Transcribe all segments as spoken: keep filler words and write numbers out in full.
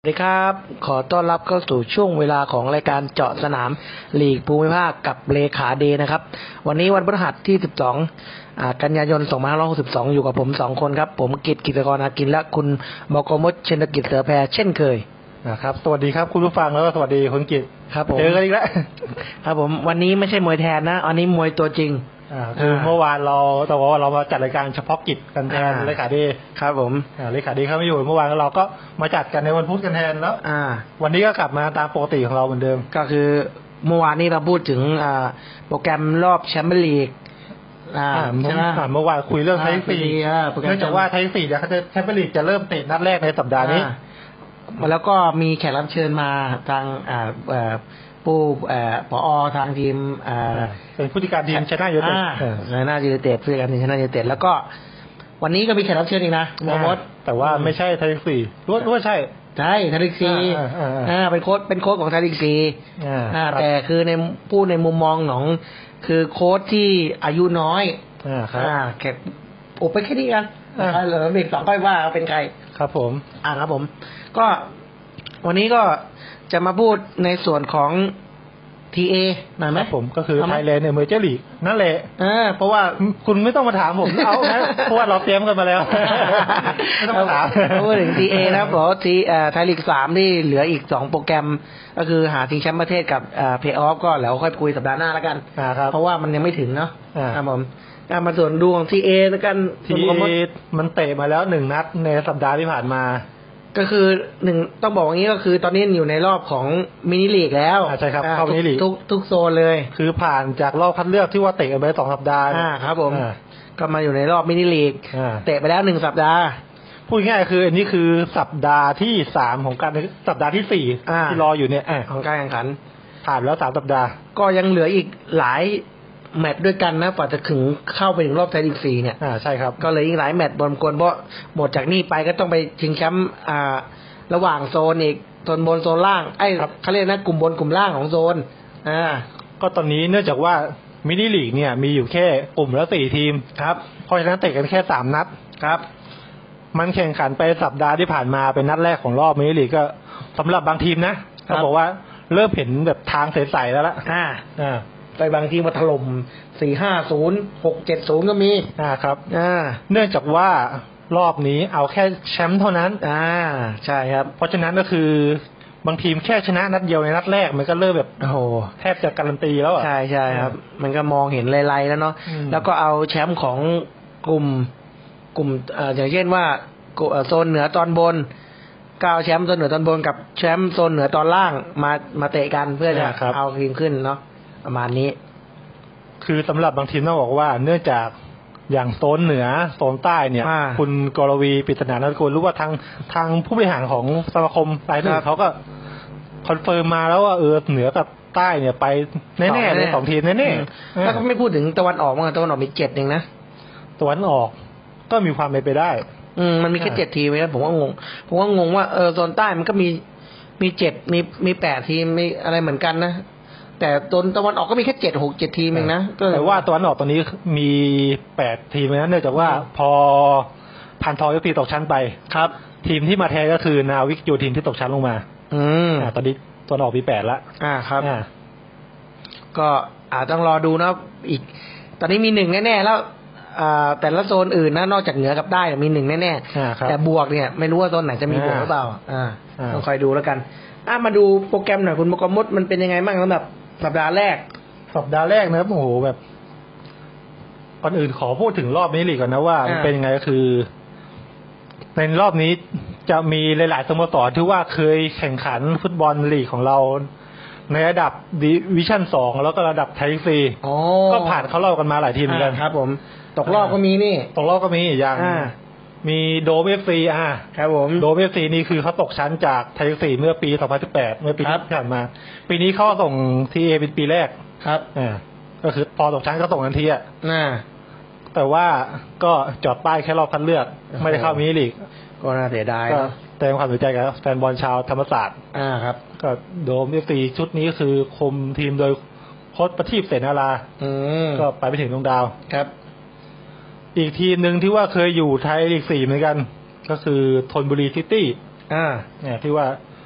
สวัสดีครับขอต้อนรับเข้าสู่ช่วงเวลาของรายการเจาะสนามลีกภูมิภาคกับเลขาเดย์นะครับวันนี้วันพฤหัสที่สิบสองอ่ากันยายนสองพันห้าร้อยหกสิบสองอยู่กับผมสองคนครับผมกิตกิตกรอากินและคุณบกมดเชนกิจเสือแพรเช่นเคยนะครับสวัสดีครับคุณผู้ฟังแล้วก็สวัสดีคุณกิตครับผมเจอกันอีกแล้วครับผมวันนี้ไม่ใช่มวยแทนนะอันนี้มวยตัวจริงอ่าคือเมื่อวานเราแต่ว่าเรามาจัดรายการเฉพาะกิจกันแทนเลขาเดย์ครับผมอ่าเลขาเดย์เขาไม่อยู่เมื่อวานเราก็มาจัดกันในวันพุธกันแทนแล้วอ่าวันนี้ก็กลับมาตามปกติของเราเหมือนเดิมก็คือเมื่อวานนี้เราพูดถึงอ่าโปรแกรมรอบแชมเปี้ยนลีกอ่าใช่ไหมเมื่อวานคุยเรื่องไทยสี่เนื่องจากว่าไทยสี่จะแชมเปี้ยนลีกจะเริ่มเตะนัดแรกในสัปดาห์นี้แล้วก็มีแขกรับเชิญมาทางอ่าเอ่อผู้เอ่อผอทางทีมอ่าเป็นผู้จัดการทีมชนะยูไนเต็ดชนะยูไนเต็ดผู้จัดการทีมชนะยูไนเต็ดแล้วก็วันนี้ก็มีแขกรับเชิญอีกนะโมมดแต่ว่าไม่ใช่ไทยสี่รู้รู้ว่าใช่ใช่ไทยลีกซีอ่าเป็นโค้ชเป็นโค้ชของไทยลีกซีอ่าแต่คือในผู้ในมุมมองของคือโค้ชที่อายุน้อยอ่าครับอ่าแขกโอ้ไปแค่นี้กันเหลืออีกสองค่อยว่าเป็นใครครับผมอ่าครับผมก็วันนี้ก็จะมาพูดในส่วนของ ที เอ หน่อยไหมผมก็คือ Thailand Emerging League นั่นแหละเออเพราะว่าคุณไม่ต้องมาถามผมเอานะเพราะว่าเราเตรียมกันมาแล้วไม่ต้องมาถามพูดถึง ที เอ นะเพราะที่เอ่อไทยลีกสามที่เหลืออีกสองโปรแกรมก็คือหาชิงแชมป์ประเทศกับเอ่อเพลย์ออฟก็แล้วค่อยคุยสัปดาห์หน้าแล้วกันเพราะว่ามันยังไม่ถึงเนาะครับผมมาส่วนดูของ ที เอ แล้วกันที เอ มันเตะมาแล้วหนึ่งนัดในสัปดาห์ที่ผ่านมาก็คือหนึ่งต้องบอกอย่างนี้ก็คือตอนนี้อยู่ในรอบของมินิลีกแล้วใช่ครับเข้ามินิลีกทุกทุกโซนเลยคือผ่านจากรอบคัดเลือกที่ว่าเตะกันไปสองสัปดาห์อ่าครับผมก็มาอยู่ในรอบมินิลีกเตะไปแล้วหนึ่งสัปดาห์พูดง่ายคืออันนี้คือสัปดาห์ที่สามของการสัปดาห์ที่สี่ที่รออยู่เนี่ยของการแข่งขันผ่านแล้วสามสัปดาห์ก็ยังเหลืออีกหลายแมตช์ด้วยกันนะกว่าจะถึงเข้าไปถึงรอบไทยลีกสี่เนี่ยอ่าใช่ครับก็เลยอีกหลายแมตช์บนกวนเพราะหมดจากนี่ไปก็ต้องไปชิงแชมป์อ่าระหว่างโซนอีกโซนบนโซนล่างไอ้เขาเรียกนะกลุ่มบนกลุ่มล่างของโซนอ่าก็ตอนนี้เนื่องจากว่ามินิลีกเนี่ยมีอยู่แค่กลุ่มละสี่ทีมครับเพราะฉะนั้นเตะกันแค่สามนัดครับมันแข่งขันไปสัปดาห์ที่ผ่านมาเป็นนัดแรกของรอบมินิลีกก็สำหรับบางทีมนะเขาบอกว่าเริ่มเห็นแบบทางใสๆแล้วล่ะอ่าอ่าไปบางทีมาถล่มสี่ห้าศูนย์หกเจ็ดศูนย์ก็มีอ่าครับอ่าเนื่องจากว่ารอบนี้เอาแค่แชมป์เท่านั้นอ่าใช่ครับเพราะฉะนั้นก็คือบางทีมแค่ชนะนัดเดียวในนัดแรกมันก็เริ่มแบบโอ้โหแทบจะการันตีแล้วอ่ะใช่ใช่ครับมันก็มองเห็นไล่ๆแล้วเนาะแล้วก็เอาแชมป์ของกลุ่มกลุ่มเอ่ออย่างเช่นว่าโซนเหนือตอนบนก้าวแชมป์โซนเหนือตอนบนกับแชมป์โซนเหนือตอนล่างมามาเตะกันเพื่อจะเอาทีมขึ้นเนาะประมาณนี้คือสำหรับบางทีมต้องบอกว่าเนื่องจากอย่างโซนเหนือโซนใต้เนี่ยคุณกรวีปริศนานันทกุลรู้ว่าทางทางผู้บริหารของสมาคมรายหนึ่งเขาก็คอนเฟิร์มมาแล้วว่าเออเหนือกับใต้เนี่ยไปแน่ๆเลยสองทีมแน่ๆแล้วก็ไม่พูดถึงตะวันออกมั้งตะวันออกมีเจ็ดเองนะตะวันออกก็มีความเป็นไปได้อืมมันมีแค่เจ็ดทีมนะผมว่างงผมว่างงว่าเออโซนใต้มันก็มีมีเจ็ดมีมีแปดทีมมีอะไรเหมือนกันนะแต่ตนตะวันออกก็มีแค่เจ็ดหกเจ็ดทีมเองนะแต่ว่าตะวันออกตอนนี้มีแปดทีมนะเนื่องจากว่าพอพันทองยุพีตกชั้นไปครับทีมที่มาแทนก็คือนาวิกโยธินที่ตกชั้นลงมาอืมอ่าตอนนี้ตะวันออกมีแปดละอ่าครับอ่าก็อาจต้องรอดูนะอีกตอนนี้มีหนึ่งแน่ๆแล้วอ่าแต่ละโซนอื่นนะนอกจากเหนือกับใต้มีหนึ่งแน่ๆแต่บวกเนี่ยไม่รู้ว่าโซนไหนจะมีบวกหรือเปล่าอ่าต้องคอยดูแล้วกันอ่ะมาดูโปรแกรมหน่อยคุณมกมดมันเป็นยังไงบ้างสำหรับสัปดาห์แรกสัปดาห์แรกนะครับโอ้โหแบบก่อนอื่นขอพูดถึงรอบนี้ลีกก่อนนะว่ามันเป็นยังไงก็คือในรอบนี้จะมีหลายๆสโมสรที่ว่าเคยแข่งขันฟุตบอลลีกของเราในระดับดิวิชั่นสองแล้วก็ระดับไทยซีก็ผ่านเข้ารอบกันมาหลายทีมเหมือนกันครับผมตกรอบก็มีนี่ตกรอบก็มีอย่างมีโดม เอฟ ซี อ่าครับผมโดม เอฟ ซี นี่คือเขาตกชั้นจากไทยซีเมื่อปีสองพันสิบแปดเมื่อปีที่ผ่านมาปีนี้เขาส่ง ที เอ เป็นปีแรกครับอ่าก็คือพอตกชั้นก็ส่งทันทีอ่ะน่าแต่ว่าก็จอดป้ายแค่รอบคัดเลือกไม่ได้เข้ามินิลีกก็น่าเสียดายก็แสดงความเสียใจกับแฟนบอลชาวธรรมศาสตร์อ่าครับก็โดม เอฟ ซี ชุดนี้คือคุมทีมโดยโค้ชประทีปเสนาราอืมก็ไปไม่ถึงดวงดาวครับอีกทีมหนึ่งที่ว่าเคยอยู่ไทยลีกสี่เหมือนกันก็คือธนบุรีซิตี้อ่าเนี่ยที่ว่า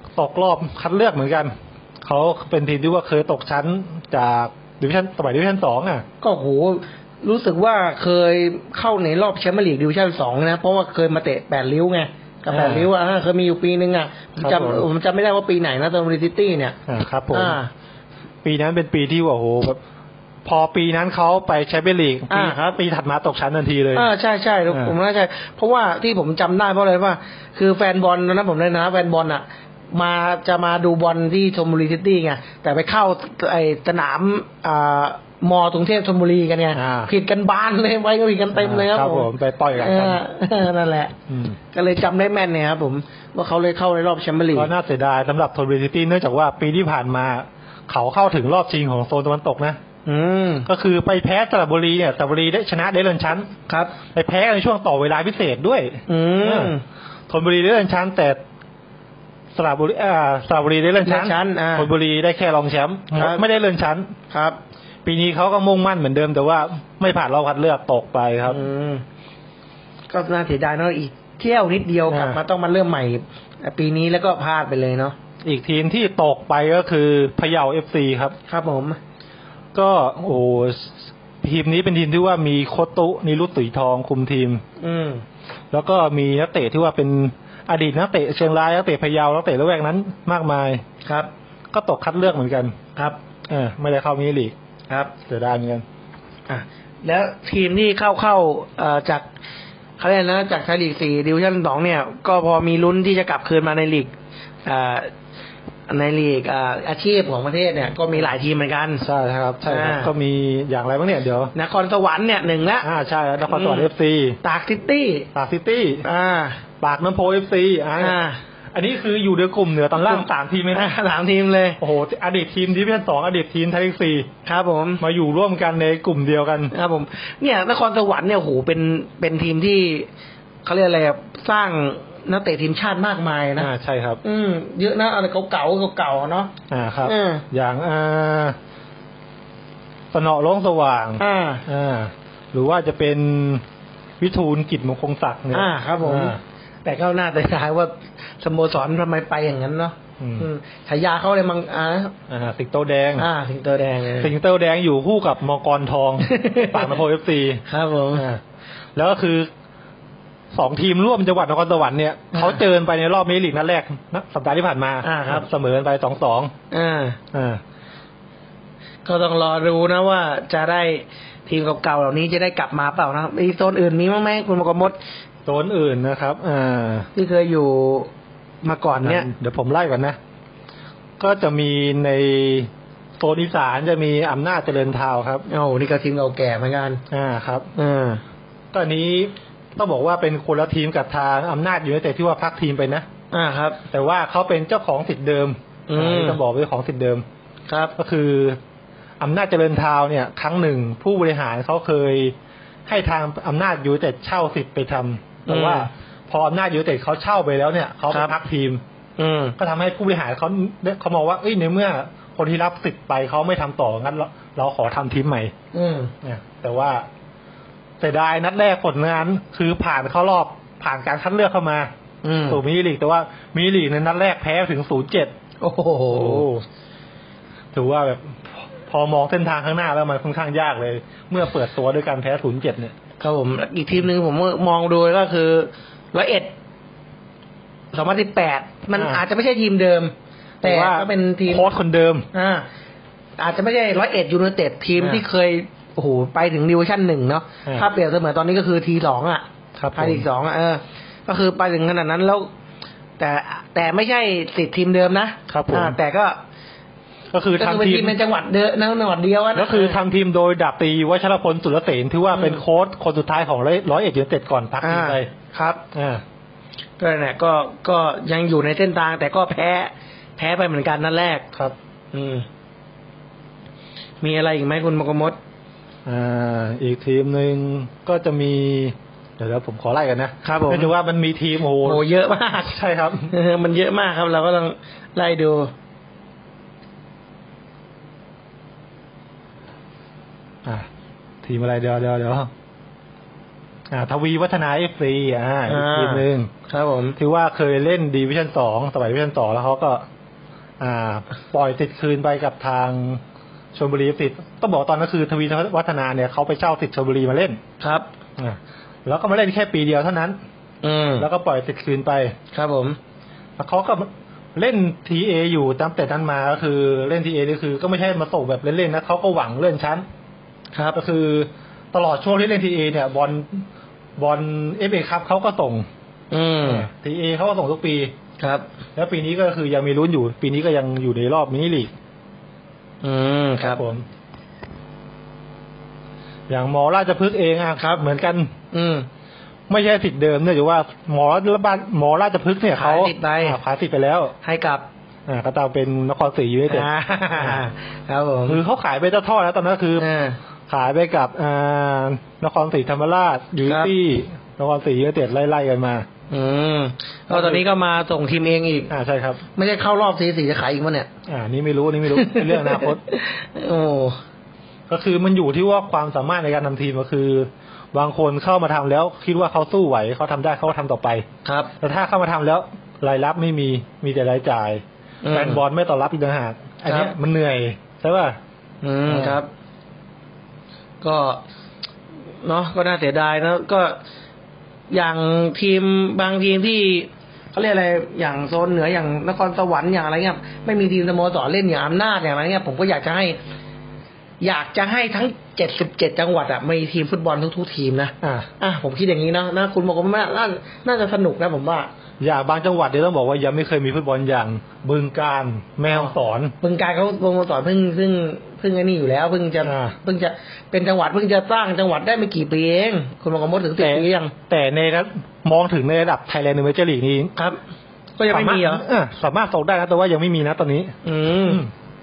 ตกรอบคัดเลือกเหมือนกันเขาเป็นทีมที่ว่าเคยตกชั้นจากดิวิชั่นสมัยดิวิชั่นสองอ่ะก็โหรู้สึกว่าเคยเข้าในรอบแชมเปี้ยนลีกดิวิชั่นสองนะเพราะว่าเคยมาเตะแปดริ้วไงกับแปดริ้วอ่ะเคยมีอยู่ปีนึงอ่ะผมจำผมจำไม่ได้ว่าปีไหนนะตอนบริซิตี้เนี่ยอ่าครับผมปีนั้นเป็นปีที่ว่าโหแบบพอปีนั้นเขาไปแชมเปี้ยนลีกปีปีถัดมาตกชั้นทันทีเลยอ่าใช่ใช่ผมว่าใช่เพราะว่าที่ผมจำได้เพราะอะไรว่าคือแฟนบอลนะผมเลยนะแฟนบอลอ่ะมาจะมาดูบอลที่ชลบุรีซิตี้ไงแต่ไปเข้าไอสนามอ่ามอกรุงเทพชลบุรีกันไงผิดกันบานเลยไว้ก็ผิดกันเต็มเลยครับผมไปปล่อยกันนั่นแหละก็เลยจำได้แม่นเนี่ยครับผมว่าเขาเลยเข้าในรอบแชมเปี้ยนลีกก็น่าเสียดายสำหรับชลบุรีซิตี้เนื่องจากว่าปีที่ผ่านมาเขาเข้าถึงรอบชิงของโซนตะวันตกนะอืมก็คือไปแพ้สระบุรีเนี่ยสระบุรีได้ชนะได้เลื่อนชั้นครับไปแพ้ในช่วงต่อเวลาพิเศษด้วยอืมชลบุรีได้เลื่อนชั้นแต่สระบุรีอ่าสระบุรีได้เลื่อนชั้นชลบุรีได้แค่รองแชมป์ไม่ได้เลื่อนชั้นครับปีนี้เขาก็มุ่งมั่นเหมือนเดิมแต่ว่าไม่ผ่านรอบคัดเลือกตกไปครับอืมก็น่าเสียดายเนาะอีกเที่ยวนิดเดียวกลับมาต้องมาเริ่มใหม่ปีนี้แล้วก็พลาดไปเลยเนาะอีกทีมที่ตกไปก็คือพะเยา เอฟ ซี ครับครับผมก็โอ้ทีมนี้เป็นทีมที่ว่ามีโคตุนิรุตตุ๋ยทองคุมทีมอืมแล้วก็มีนักเตะที่ว่าเป็นอดีตนักเตะเชียงรายนักเตะพะเยานักเตะละแวกนั้นมากมายครับก็ตกคัดเลือกเหมือนกันครับเออไม่ได้เข้ามินิลีกครับเสียดายเหมือนกันอ่ะแล้วทีมที่เข้าเข้าเอ่อจากเขาเรียกนะจากไทยลีกสี่ดิวิชั่นสองเนี่ยก็พอมีลุ้นที่จะกลับคืนมาในลีกอ่าในลีกอ่าอาชีพของประเทศเนี่ยก็มีหลายทีมเหมือนกันใช่ครับใช่ครับก็มีอย่างไรบ้างเนี่ยเดี๋ยวนครสวรรค์เนี่ยหนึ่งละอ่าใช่นครสวรรค์ เอฟ ซีตากซิตี้ตากซิตี้อ่าปากน้ำโพ เอฟ ซี อ่าอันนี้คืออยู่ในกลุ่มเหนือตอนล่างสามทีมเลยนะสามทีมเลยโอ้โหอดีตทีมดิวิชั่นสองอดีตทีมไทยลีกสี่ครับผมมาอยู่ร่วมกันในกลุ่มเดียวกันครับผมเนี่ยนครสวรรค์เนี่ยโอ้โหเป็นเป็นทีมที่เขาเรียกอะไรสร้างนักเตะทีมชาติมากมายนะอ่าใช่ครับอืมเยอะนะอะไรเก่าๆเก่าๆเนาะอ่าครับอย่างอ่าสนอร้องสว่างอ่าอ่าหรือว่าจะเป็นวิทูลกิจมงคลศักดิ์เนี่ยอ่าครับผมแต่ก็น่าจะท้ายว่าสโมสรทำไมไปอย่างนั้นเนาะฉายาเขาเลยมังอ่าอ่าสิงโตแดงอ่าสิงโตแดงสิงโตแดงอยู่คู่กับมกรทองปากน้ำโพ เอฟ ซีครับผมแล้วก็คือสองทีมร่วมจังหวัดนครสวรรค์เนี่ยเขาเจอไปในรอบมินิลีกนัดแรกนะสัปดาห์ที่ผ่านมาครับเสมอกันไปสองสองอ่าอ่าก็ต้องรอดูนะว่าจะได้ทีมเก่าๆเหล่านี้จะได้กลับมาเปล่านะมีโซนอื่นมีมั้ยไหมคุณมกมดโซนอื่นนะครับอ่าที่เคยอยู่มาก่อนเนี่ยเดี๋ยวผมไล่ก่อนนะก็จะมีในโซนอีสานจะมีอำนาจเจริญทาวน์ครับโอ้นี่ก็ทีมเก่าแก่เหมือนกันอ่าครับอ่าตอนนี้ต้องบอกว่าเป็นคนละทีมกับทางอำนาจอยู่แต่ที่ว่าพักทีมไปนะอ่าครับแต่ว่าเขาเป็นเจ้าของสิทธิ์เดิมอืมต้องบอกเป็นของสิทธิ์เดิมครับก็คืออำนาจเจริญทาวน์เนี่ยครั้งหนึ่งผู้บริหารเขาเคยให้ทางอำนาจยูไนเต็ดเช่าสิทธิ์ไปทำแต่ว่าพออำนาจยูไนเต็ดเขาเช่าไปแล้วเนี่ยเขาไปพักทีมก็ทำให้ผู้บริหารเขาเขามองว่าเอ้ยในเมื่อคนที่รับสิทธิ์ไปเขาไม่ทำต่องั้นเราขอทำทีมใหม่เนี่ยแต่ว่าเสียดายนัดแรกผลงานคือผ่านเข้ารอบผ่านการคัดเลือกเข้ามาสู่มินิลีกแต่ว่ามินิลีกในนัดแรกแพ้ถึง ศูนย์เจ็ดโอ้โหถือว่าแบบพอมองเส้นทางข้างหน้าแล้วมันค่อนข้างยากเลยเมื่อเปิดตัวด้วยการแพ้ ศูนย์เจ็ด เนี่ยครับผมอีกทีมนึงผมมองดูก็คือร้อยเอ็ดสองพันสิบแปดมันอาจจะไม่ใช่ทีมเดิมแต่ก็เป็นทีมโค้ชคนเดิมอ่าอาจจะไม่ใช่ร้อยเอ็ดยูไนเต็ดทีมที่เคยโอ้โหไปถึงดิวิชั่นหนึ่งเนาะถ้าเปรียบเสมือนตอนนี้ก็คือทีสองอ่ะครับไทยลีกสองอ่ะเออก็คือไปถึงขนาดนั้นแล้วแต่แต่ไม่ใช่สิทธิ์ทีมเดิมนะครับผมแต่ก็ก็คือทำทีมเป็นจังหวัดเดิมจังหวัดเดียวก็คือทำทีมโดยดาบตีวชรพลสุรเสนที่ว่าเป็นโค้ชคนสุดท้ายของร้อยเอ็ดยูไนเต็ดก่อนพักทีมไปครับอ่าก็เนี่ยก็ก็ยังอยู่ในเส้นทางแต่ก็แพ้แพ้ไปเหมือนกันนั่นแรกครับอืมมีอะไรอีกไหมคุณมกมดอ่าอีกทีมหนึ่งก็จะมีเดี๋ยวผมขอไล่กันนะครับผมก็จะว่ามันมีทีมโอ้โหเยอะมากใช่ครับมันเยอะมากครับเราก็ต้องไล่ดูอ่าทีมอะไรเดี๋ยวเดี๋ยวเดี๋ยวอ่าทวีวัฒนาเอฟซีอ่าอีกทีมหนึ่งครับผมที่ว่าเคยเล่นดิวิชั่นสองสมัยดิวิชั่นสองแล้วเขาก็อ่าปล่อยติดคืนไปกับทางชลบุรีติดต้องบอกตอนนั้นคือทวีวัฒนาเนี่ยเขาไปเช่าติดชลบุรีมาเล่นครับอ่าแล้วก็มาเล่นแค่ปีเดียวเท่านั้นอืมแล้วก็ปล่อยติดคืนไปครับผมแล้วเขาก็เล่น ที เอ อยู่ตั้งแต่นั้นมาก็คือเล่น ที เอ นี่คือก็ไม่ใช่มาส่งแบบเล่นๆนะเขาก็หวังเลื่อนชั้นครับก็คือตลอดช่วงที่เล่น ที เอ เนี่ยบอลบอล เอฟ เอ Cup เขาก็ส่งอืมที เอ เขาก็ส่งทุกปีครับแล้วปีนี้ก็คือยังมีลุ้นอยู่ปีนี้ก็ยังอยู่ในรอบมินิลีกอืมครับผมอย่างมอราชพฤกษ์เองอ่ะครับเหมือนกันอืมไม่ใช่สิทธิ์เดิมเนื่องจากว่าหมอบ้านหมอราชพฤกษ์เนี่ยเขาขายสิทธิ์ไปขายสิทธิ์ไปแล้วให้กับอ่าก็ตามเป็นนครศรียูไนเต็ดครับผมคือเขาขายไปเจ้าท่อแล้วตอนนั้นคือขายไปกับอ่านครศรีธรรมราชยูไนเต็ดนครศรียูไนเต็ดไล่ๆกันมาอืมแล้วตอนนี้ก็มาส่งทีมเองอีกอ่าใช่ครับไม่ใช่เข้ารอบซีสี่จะขายอีกมั้ยเนี่ยอ่านี่ไม่รู้นี่ไม่รู้เป็นเรื่องอนาคตโอ้ก็คือมันอยู่ที่ว่าความสามารถในการทำทีมก็คือบางคนเข้ามาทำแล้วคิดว่าเขาสู้ไหวเขาทำได้เขาก็ทำต่อไปครับแต่ถ้าเข้ามาทำแล้วรายรับไม่มีมีแต่รายจ่ายแฟนบอลไม่ต้อนรับอีกต่างหากอันนี้มันเหนื่อยใช่ป่ะอืมครับก็เนาะก็น่าเสียดายนะก็อย่างทีมบางทีมที่เขาเรียกอะไรอย่างโซนเหนืออย่างนครสวรรค์อย่างอะไรเงี้ยไม่มีทีมสโมสรเล่นอย่างอำนาจอย่างไรเงี้ยผมก็อยากจะให้อยากจะให้ทั้งเจ็ดสิบเจ็ดจังหวัดอ่ะมีทีมฟุตบอลทุกๆทีมนะอ่าอ่ะผมคิดอย่างนี้นะนะคุณบอกว่าน่าน่าจะสนุกนะผมว่าอย่างบางจังหวัดเดี๋ยวต้องบอกว่ายังไม่เคยมีฟุตบอลอย่างบึงกาฬแม่ฮ่องสอนบึงกาฬเขาสโมสรเพิ่งเพิ่งเพิ่งไอ้นี่อยู่แล้วเพิ่งจะเพิ่งจะเป็นจังหวัดเพิ่งจะสร้างจังหวัดได้ไม่กี่ปีเองคุณบอกว่าหมดถึงสิบปียังแต่ในนั้นมองถึงในระดับไทยแลนด์เมเจอร์ลีกนี้ครับก็ยังไม่มีเหรอเออสามารถส่งได้นะแต่ว่ายังไม่มีนะตอนนี้อืม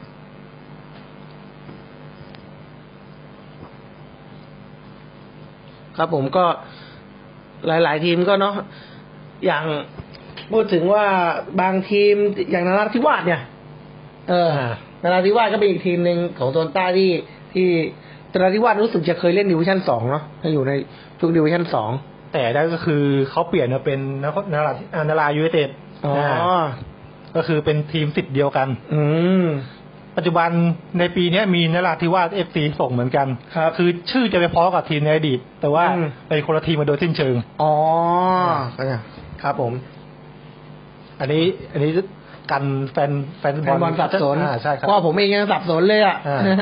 ครับผมก็หลายๆทีมก็เนาะอย่างพูดถึงว่าบางทีมอย่างนราธิวาสเนี่ยเออนราธิวาสก็เป็นอีกทีมหนึ่งของโซนใต้ที่ที่นราธิวาสรู้สึกจะเคยเล่นดิวิชั่นสองเนาะถ้าอยู่ในชุดดิวิชั่นสองแต่ได้ก็คือเขาเปลี่ยนมาเป็นนรานารานารายูไนเต็ดอ๋อก็คือเป็นทีมสิทธิ์เดียวกันอืมปัจจุบันในปีนี้มีนราธิวาส เอฟ ซี ส่งเหมือนกันครับคือชื่อจะไปพ้องกับทีมในอดีตแต่ว่าเป็นคนละทีมมาโดยสิ้นเชิงอ๋อครับผมอันนี้อันนี้กันแฟนแฟนบอลสับสนใช่ครับเพราะผมเองยังสับสนเลยอ่ะ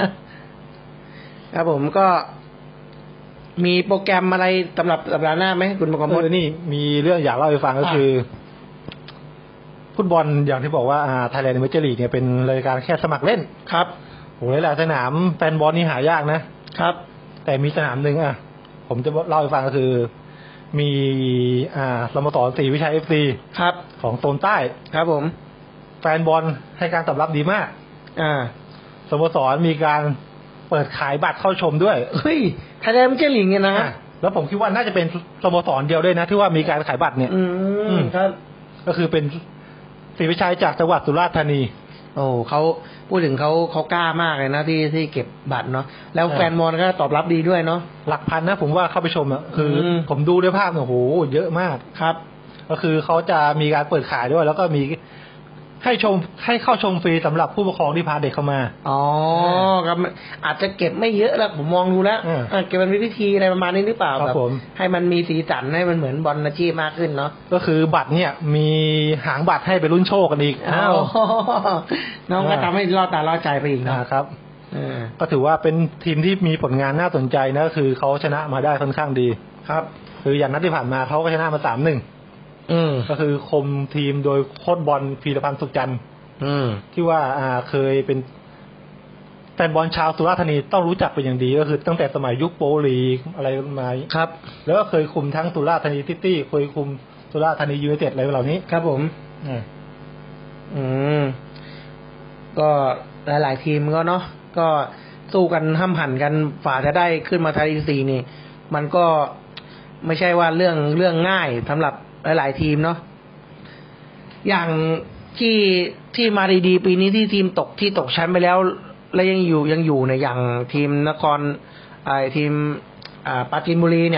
ครับผมก็มีโปรแกรมอะไรสำหรับสัปดาห์หน้าไหมคุณประกมลนี่มีเรื่องอยากเล่าให้ฟังก็คือฟุตบอลอย่างที่บอกว่าไทยแลนด์เมเจอร์ลีกเนี่ยเป็นรายการแค่สมัครเล่นครับโหหลายสนามแฟนบอลนี่หายากนะครับแต่มีสนามหนึ่งอ่ะผมจะเล่าให้ฟังก็คือมีอ่าสโมสรศรีวิชัย เอฟ ซีครับของโซนใต้ครับผมแฟนบอลให้การตอบรับดีมากอ่าสโมสรมีการเปิดขายบัตรเข้าชมด้วยเฮ้ยไทยแลนด์เมเจอร์ลีกเนี่ยนะแล้วผมคิดว่าน่าจะเป็นสโมสรเดียวด้วยนะที่ว่ามีการขายบัตรเนี่ยอืมครับก็คือเป็นศรีวิชัยจากจังหวัดสุราษฎร์ธานีโอ้เขาพูดถึงเขาเขากล้ามากเลยนะที่ที่เก็บบัตรเนาะแล้วแฟนบอลก็ตอบรับดีด้วยเนาะหลักพันนะผมว่าเข้าไปชมอ่ะคือผมดูด้วยภาพโอ้โหเยอะมากครับก็คือเขาจะมีการเปิดขายด้วยแล้วก็มีให้ชมให้เข้าชมฟรีสำหรับผู้ปกครองที่พาเด็กเข้ามาอ๋อครับอาจจะเก็บไม่เยอะแล้วผมมองดูแล้วเก็บมันมีวิธีอะไรประมาณนี้หรือเปล่าแบบให้มันมีสีสันให้มันเหมือนบอลอาชีพมากขึ้นเนาะก็คือบัตรเนี่ยมีหางบัตรให้ไปลุ้นโชคกันอีกอ้าวน้องก็ทำให้ล่อตาล่อใจไปอีกนะครับก็ถือว่าเป็นทีมที่มีผลงานน่าสนใจนะคือเขาชนะมาได้ค่อนข้างดีครับคืออย่างนัดที่ผ่านมาเขาก็ชนะมา สามหนึ่งอืมก็คือคุมทีมโดยโค้ชบอลพีรพันธ์สุขจันทร์อืมที่ว่าอ่าเคยเป็นแฟนบอลชาวสุราษฎร์ธานีต้องรู้จักเป็นอย่างดีก็คือตั้งแต่สมัยยุคโปรลีกอะไรมาครับแล้วก็เคยคุมทั้งสุราษฎร์ธานีซิตี้เคยคุมสุราษฎร์ธานียูไนเต็ดอะไรเหล่านี้ครับผมอืมอืมก็หลายๆทีมก็เนาะก็สู้กันห้ำหั่นกันฝ่าจะได้ขึ้นมาไทยลีกสี่นี่มันก็ไม่ใช่ว่าเรื่องเรื่องง่ายสำหรับหลายๆทีมเนาะอย่างที่ที่มาดีๆปีนี้ที่ทีมตกที่ตกชั้นไปแล้วแล้วยังอยู่ยังอยู่ในอย่างทีมนครไอ้ทีมอ่าปราจีนบุรีเนี่ย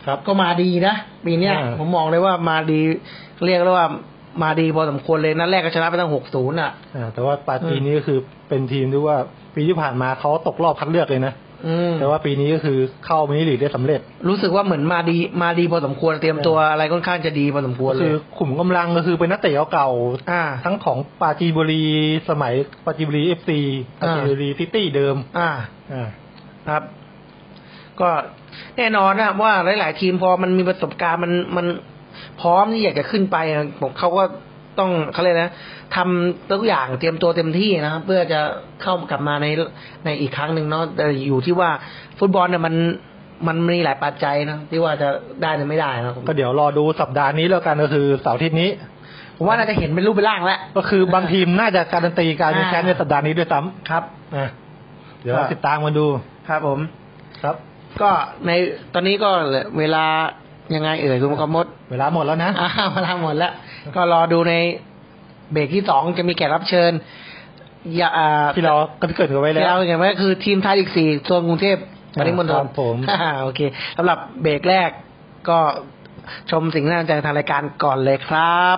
ครับก็มาดีนะปีเนี้ยผมมองเลยว่ามาดีเรียกได้ว่ามาดีพอสมควรเลยนัดแรกก็ชนะไปตั้งหกศูนย์อ่ะแต่ว่าปาจีนนี่ก็คือเป็นทีมที่ว่าปีที่ผ่านมาเขาตกรอบคัดเลือกเลยนะแต่ว่าปีนี้ก็คือเข้ามินิลีกได้สำเร็จรู้สึกว่าเหมือนมาดีมาดีพอสมควรเตรียมตัวอะไรค่อนข้างจะดีพอสมควรเลยคือขุมกำลังก็คือเป็นนักเตะเก่าทั้งของปาจีนบุรีสมัยปาจีนบุรีเอฟซีปาจีนบุรีซิตี้เดิมอ่าครับก็แน่นอนนะว่าหลายๆทีมพอมันมีประสบการณ์มันมันพร้อมที่อยากจะขึ้นไปผมเขาก็ต้องเขาเลยนะทำทุกอย่างเตรียมตัวเต็มที่นะครับเพื่อจะเข้ากลับมาในในอีกครั้งหนึ่งเนาะแต่อยู่ที่ว่าฟุตบอลเนี่ยมันมันมีหลายปัจจัยนะที่ว่าจะได้หรือไม่ได้นะก็เดี๋ยวรอดูสัปดาห์นี้แล้วกันก็คือเสาร์อาทิตย์นี้ผมว่าน่าจะเห็นเป็นรูปเป็นร่างแล้วก็คือบางทีมน่าจะการันตีการเป็นแชมป์ในสัปดาห์นี้ด้วยซ้ำครับเดี๋ยวติดตามกันดูครับผมครับก็ในตอนนี้ก็เวลายังไงเอ่ยคุณกมลเวลาหมดแล้วนะเวลาหมดแล้วก็รอดูในเบรกที่สองจะมีแขกรับเชิญอย่าที่เราก็เกิดกันไว้แล้วที่เราเกิดไว้คือทีมไทยลีกสี่โซนกรุงเทพปริมณฑลผมโอเคสำหรับเบรกแรกก็ชมสิ่งน่าสนใจทางรายการก่อนเลยครับ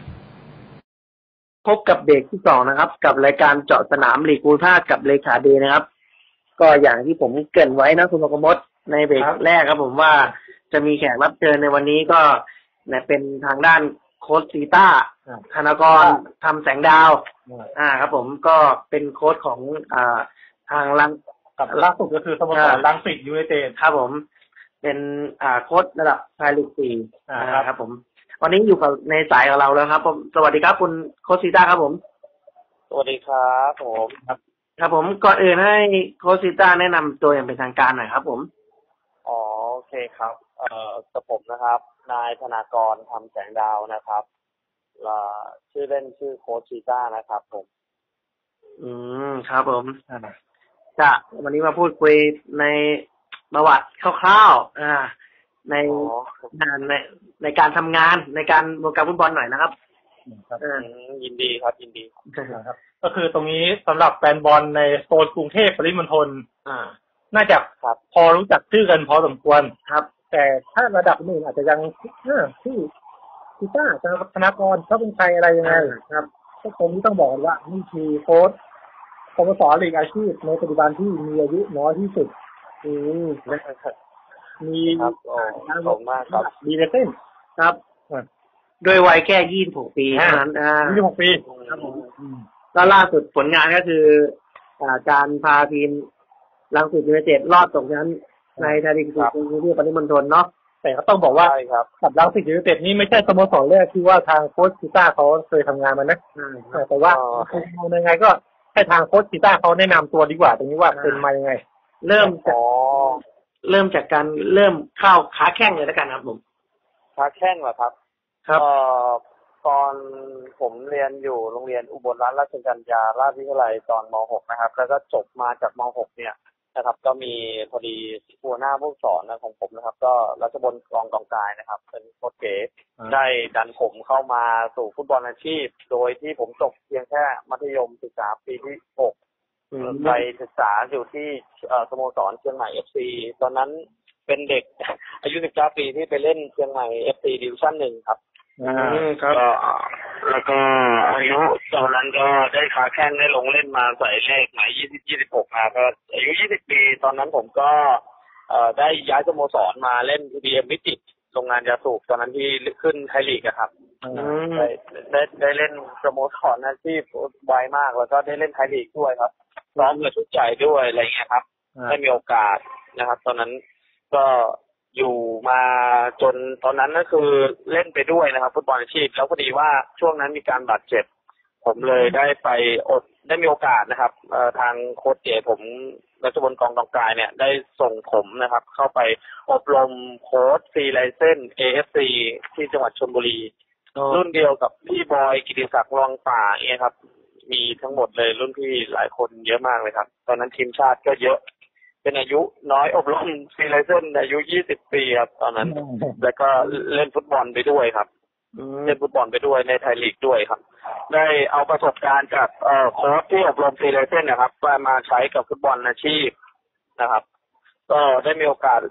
พบกับเบรกที่สองนะครับกับรายการเจาะสนามลีกภูมิภาคกับเลขาเดนะครับก็อย่างที่ผมเกริ่นไว้นะคุณกมลในเบรกแรกครับผมว่าจะมีแขกรับเชิญในวันนี้ก็เป็นทางด้านโค้ชซีต้าธนากรทำแสงดาวอ่าครับผมก็เป็นโค้ชของอ่าทางลังกับล่าสุดก็คือสโมสรรังสิตยูไนเต็ดครับผมเป็นอ่าโค้ชระดับไทยลีกสี่อ่าครับผมวันนี้อยู่กับในสายกับเราแล้วครับผมสวัสดีครับคุณโค้ชซีต้าครับผมสวัสดีครับผมครับครับผมก่อนอื่นให้โค้ชซีต้าแนะนำตัวอย่างเป็นทางการหน่อยครับผมอ๋อโอเคครับเอ่อกับผมนะครับนายธนากรทำแสงดาวนะครับอ่าชื่อเล่นชื่อโค้ชซีต้านะครับผมอืมครับผมจะวันนี้มาพูดคุยในประวัติคร่าวๆอ่าในงานในในการทำงานในการวงการฟุตบอลหน่อยนะครับยินดีครับยินดีครับก็คือตรงนี้สำหรับแฟนบอลในโซนกรุงเทพปริมณฑลอ่าน่าจะพอรู้จักชื่อกันพอสมควรครับแต่ถ้าระดับหนึ่งอาจจะยังชื่อซีต้าธนากรเขาเป็นใครอะไรยังไงครับก็ผมต้องบอกว่านี่คือโค้ชสโมสรลีกอาชีพในปัจจุบันที่มีอายุน้อยที่สุดอืมมีครับขอบคุณมากครับดีเลเต้นครับโดยวัยแค่ยี่สิบหกปีเท่านั้นอ่ายี่สิบหกปีครับผมแล้วล่าสุดผลงานก็คืออ่าการพาทีมรังสิตยูไนเต็ดรอดตกชั้นในไทยลีกสี่กรุงเทพปริมณฑลเนาะแต่ก็ต้องบอกว่ากับรังสิตยูไนเต็ดนี่ไม่ใช่สโมสรแรกที่ว่าทางโค้ชซีต้าเขาเคยทำงานมานะแต่ว่ายังไงก็ให้ทางโค้ชซีต้าเขาแนะนำตัวดีกว่าตรงนี้ว่าเป็นมายังไงเริ่มจากเริ่มจากการเริ่มเข้าขาแข้งเลยแล้วกันครับผมขาแข้งเหรอครับครับเอ่อตอนผมเรียนอยู่โรงเรียนอุบลรัตนราชกัญญาราชวิทยาลัยตอนม หกนะครับแล้วก็จบมาจากม หกเนี่ยนะครับก็มีพอดีหัวหน้าผู้สอนนะของผมนะครับก็รัชบลกองกองกายนะครับเป็นโค้ชเก๋ได้ดันผมเข้ามาสู่ฟุตบอลอาชีพโดยที่ผมจบเพียงแค่มัธยมศึกษาปีที่หกไปศึกษาอยู่ที่สโมสรเชียงใหม่ เอฟ ซี ตอนนั้นเป็นเด็กอายุสิบเก้าปีที่ไปเล่นเชียงใหม่ เอฟ ซี ดิวิชั่นหนึ่งครับอืมครับแล้วก็อายุตอนนั้นก็ได้ขาแข้งได้ลงเล่นมาใส่เลขหมายยี่สิบ ยี่สิบหกมาก็อายุยี่สิบปีตอนนั้นผมก็เอ่อได้ย้ายสโมสรมาเล่น พี บี เอ็ม วิจิตรโรงงานยาสูบตอนนั้นที่ขึ้นไทยลีกอะครับได้ได้ได้เล่นสโมสรอาชีพไวมากแล้วก็ได้เล่นไทยลีกด้วยครับร้องกับชุดใหญ่ด้วยอะไรเงี้ยครับได้มีโอกาสนะครับตอนนั้นก็อยู่มาจนตอนนั้นก็คือเล่นไปด้วยนะครับฟุตบอลอาชีพแล้วพอดีว่าช่วงนั้นมีการบาดเจ็บผมเลยได้ไปอดได้มีโอกาสนะครับเอ่อทางโค้ชเจ๋ผมรัชบลกองกองกายเนี่ยได้ส่งผมนะครับเข้าไปอบรมโค้ชฟรีไลเซนส์ เอ เอฟ ซี ที่จังหวัดชลบุรีรุ่นเดียวกับพี่บอยกิติศักดิ์รองป่าเนี่ยครับมีทั้งหมดเลยรุ่นพี่หลายคนเยอะมากเลยครับตอนนั้นทีมชาติก็เยอะเป็นอายุน้อยอบรมฟรีไลเซนส์อายุยี่สิบปีครับตอนนั้นแล้วก็เล่นฟุตบอลไปด้วยครับเล่นฟุตบอลไปด้วยในไทยลีกด้วยครับได้เอาประสบการณ์จากเอ่อโค้ชที่อบรมฟรีไลเซนส์นะครับมาใช้กับฟุตบอลอาชีพนะครับก็ได้มีโอกาส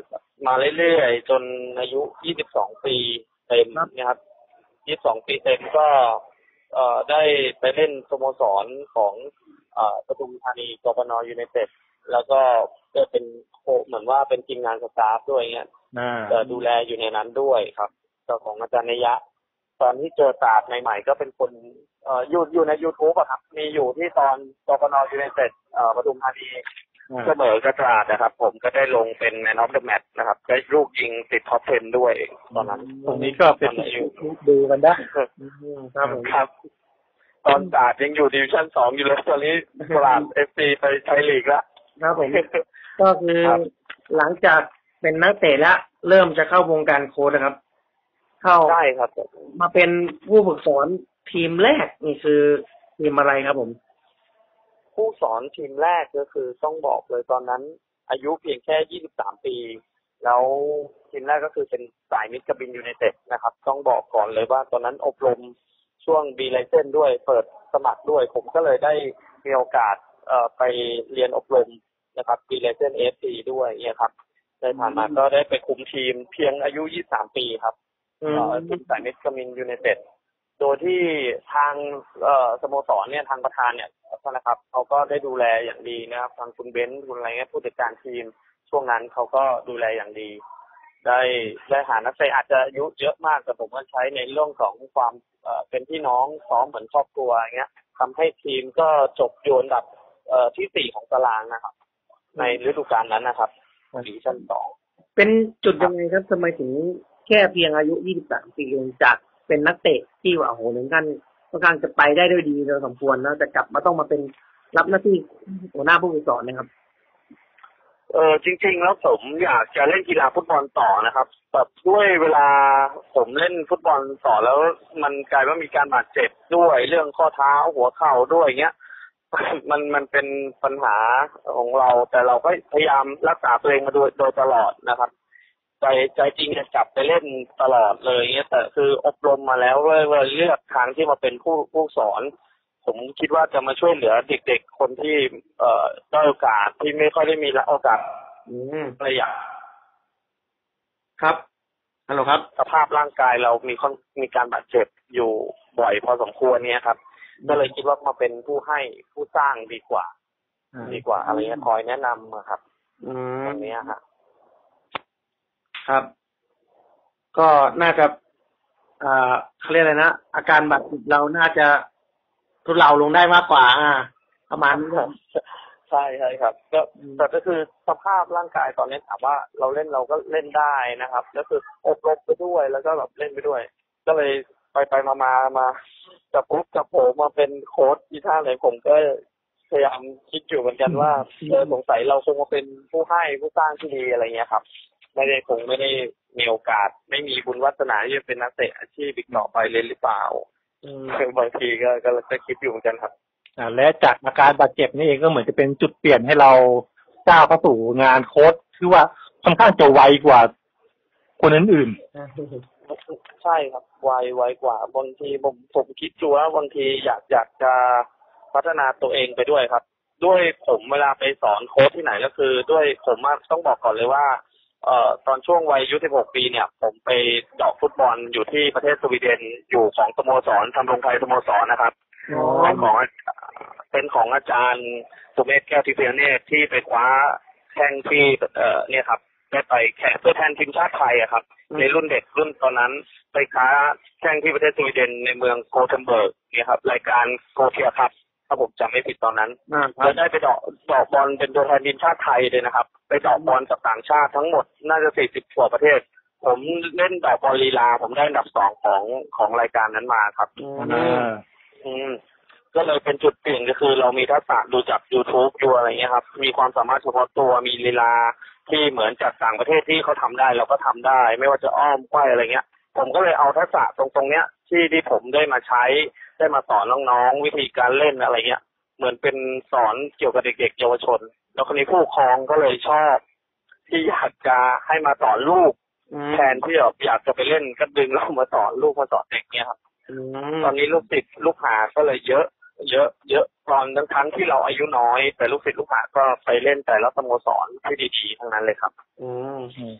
มาเรื่อยๆจนอายุยี่สิบสองปีเต็มนะครับยี่สิบสองปีเต็มก็เอ่อได้ไปเล่นสโมสรของเอ่อปทุมธานีกปนยูไนเต็ดแล้วก็ได้เป็นโคเหมือนว่าเป็นทีมงานสตาฟด้วยเงี้ยจะดูแลอยู่ในนั้นด้วยครับตัวของอาจารย์นยะตอนที่เจอตราดใหม่ๆก็เป็นคนเอ่ออยู่อยู่ใน YouTube อ่ะครับมีอยู่ที่ตอนกปนยูไนเต็ดเอ่อปทุมธานีเสมอกระตราดนะครับผมก็ได้ลงเป็น Man of the Match นะครับได้ลูกยิงติดท็อปสิบด้วยตอนนั้นตรงนี้ก็เป็นดูกันได้ครับผมครับตอนตราดยังอยู่ดิวิชั่นสองอยู่เลยตอนนี้ตราด เอฟ ซี ไปไทยลีกแล้วครับผมก็คือหลังจากเป็นนักเตะแล้วเริ่มจะเข้าวงการโค้ชนะครับเข้าใช่ครับมาเป็นผู้ฝึกสอนทีมแรกนี่คือทีมอะไรครับผมผู้สอนทีมแรกก็คือต้องบอกเลยตอนนั้นอายุเพียงแค่ยี่สิบสามปีแล้วทีมแรกก็คือเป็นสายมิตรกบินยูไนเต็ดนะครับต้องบอกก่อนเลยว่าตอนนั้นอบรมช่วงบีไลเซนด้วยเปิดสมัครด้วยผมก็เลยได้มีโอกาสเอ่อไปเรียนอบรมนะครับบีไลเซน เอ เอฟ ซี ด้วยเนี่ยครับได้ผ่านมาก็ได้ไปคุมทีมเพียงอายุยี่สิบสามปีครับเอ่อทีมสายมิตรกบินยูไนเต็ดโดยที่ทางเอ่อสโมสรเนี่ยทางประธานเนี่ยนะครับเขาก็ได้ดูแลอย่างดีนะครับทางคุณเบนซ์คุณอะไรเงี้ยผู้จัดการทีมช่วงนั้นเขาก็ดูแลอย่างดีได้ได้หานักเตะอาจจะอายุเยอะมากแต่ผมก็ใช้ในเรื่องของความเอ่อเป็นพี่น้องซ้อมเหมือนครอบครัวอย่างเงี้ยทำให้ทีมก็จบอยู่อันดับเอ่อที่สี่ของตารางนะครับในฤดูกาลนั้นนะครับดิวิชั่นสองเป็นจุดยังไงครับทำไมถึงแค่เพียงอายุยี่สิบสามปีลงจากเป็นนักเตะที่ว่าโอ้โหถึงขั้นค่อนข้างจะไปได้ด้วยดีพอสมควรแล้วจะกลับมาต้องมาเป็นรับหน้าที่หัวหน้าผู้ฝึกสอนนะครับเออจริงๆแล้วผมอยากจะเล่นกีฬาฟุตบอลต่อนะครับแบบด้วยเวลาผมเล่นฟุตบอลต่อแล้วมันกลายว่ามีการบาดเจ็บด้วยเรื่องข้อเท้าหัวเข่าด้วยเงี้ยมันมันเป็นปัญหาของเราแต่เราก็พยายามรักษาตัวเองมาโดยโดยตลอดนะครับใจใจจริงจะจับไปเล่นตลอดเลยเงี้ยแต่คืออบรมมาแล้วว่าเลือกทางที่มาเป็นผู้ผู้สอนผมคิดว่าจะมาช่วยเหลือเด็กๆคนที่เอ่อได้โอกาสที่ไม่ค่อยได้มีโอกาสอืมอะไรอย่างครับฮัลโหลครับสภาพร่างกายเรามีมีการบาดเจ็บอยู่บ่อยพอสมควรเนี่ยครับก็เลยคิดว่ามาเป็นผู้ให้ผู้สร้างดีกว่าดีกว่าอะไรเงี้ยคอยแนะนำครับอืมตรงนี้ฮะครับก็น่าจะอ่าเขาเรียกอะไรนะอาการบาดเจ็บเราน่าจะทุเลาลงได้มากกว่าอ่าประมาณนี้ครับใช่ใช่ครับก็แต่ก็คือสภาพร่างกายตอนนี้ถามว่าเราเล่นเราก็เล่นได้นะครับแล้วคืออบรมไปด้วยแล้วก็แบบเล่นไปด้วยก็เลยไปไปมามามาจับปุ๊บจับโผมาเป็นโค้ชที่ท่าไหนผมก็พยายามคิดอยู่เหมือนกันว่าเออสงสัยเราคงมาเป็นผู้ให้ผู้สร้างที่ดีอะไรเงี้ยครับไม่ได้คงไม่ได้มีโอกาสไม่มีบุญวาสนาที่จะเป็นนักเตะอาชีพอีกต่อไปเลยหรือเปล่าบางทีก็ก็จะคิดอยู่เหมือนกันครับอ่าและจากอาการบาดเจ็บนี่เองก็เหมือนจะเป็นจุดเปลี่ยนให้เราก้าวเข้าสู่งานโค้ชคือว่าค่อนข้างจะไวกว่าคนอื่นๆใช่ครับไวไวกว่าบางทีผมผมคิดดูว่าบางทีอยากอยากจะพัฒนาตัวเองไปด้วยครับด้วยผมเวลาไปสอนโค้ชที่ไหนก็คือด้วยผมต้องบอกก่อนเลยว่าเอ่อตอนช่วงวัยอายุสิบหกปีเนี่ยผมไปเจาะฟุตบอลอยู่ที่ประเทศสวีเดนอยู่ของสโมสรทำรงไทยสโมสรนะครับเป็นของเป็นของอาจารย์สุเมธแก้วทิพย์เนตรที่ไปคว้าแข่งที่เอ่อเนี่ยครับได้ไปแข่งเพื่อแทนทีมชาติไทยอะครับในรุ่นเด็กรุ่นตอนนั้นไปคว้าแข่งที่ประเทศสวีเดนในเมืองโกเทนเบิร์กเนี่ยครับรายการโกเทียครับถ้าผมจำไม่ผิดตอนนั้นแล้วได้ไปเดาะเดาะบอลเป็นตัวแทนทีมชาติไทยเลยนะครับไปเดาะบอลกับต่างชาติทั้งหมดน่าจะสี่สิบกว่าประเทศผมเล่นเดาะบอลลีลาผมได้อันดับสองของของรายการนั้นมาครับอืมก็เลยเป็นจุดเปลี่ยนก็คือเรามีทักษะดูจาก YouTube ดูอะไรเงี้ยครับมีความสามารถเฉพาะตัวมีลีลาที่เหมือนจากต่างประเทศที่เขาทำได้เราก็ทำได้ไม่ว่าจะอ้อมไขว้อะไรเงี้ยผมก็เลยเอาทักษะตรงตรงเนี้ยที่ที่ผมได้มาใช้ได้มาสอนน้องๆวิธีการเล่นอะไรเงี้ยเหมือนเป็นสอนเกี่ยวกับเด็กๆเยาวชนแล้วคนนี้ผู้ปกครองก็เลยชอบที่อยากจะให้มาสอนลูกแทนที่แบบอยากจะไปเล่นก็ดึงเรามาสอนลูกมาสอนเด็กเนี้ยครับตอนนี้ลูกศิษย์ลูกหาก็เลยเยอะเยอะเยอะตอนทั้งทั้งที่เราอายุน้อยแต่ลูกศิษย์ลูกหาก็ไปเล่นแต่ละสโมสรที่ดีๆทั้งนั้นเลยครับอืม